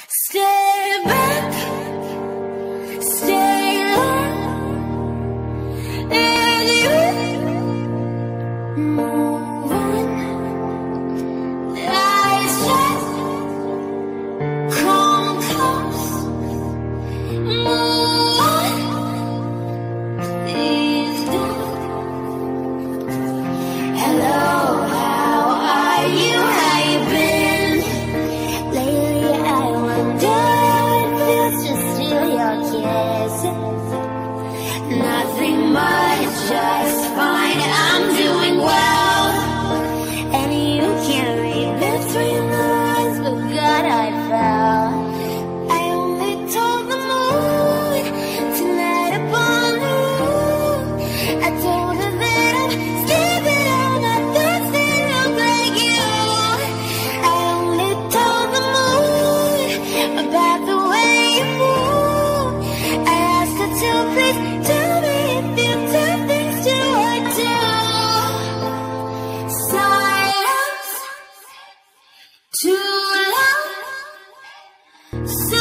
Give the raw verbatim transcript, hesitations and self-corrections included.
Stay back, stay long, and you move on. I said, come close, move on. Please don't. Hello, how are you? How you been? Lately I wonder how it feels to steal your kisses. Nothing much, just fine, I'm doing well. And you can't read between the lines, but God, I fell. I only told the moon tonight upon the roof. I told her that I'm sleeping on my thoughts that look like you. I only told the moon about the way you move. I asked her to please tell me if you do things to her too. Silence, too loud.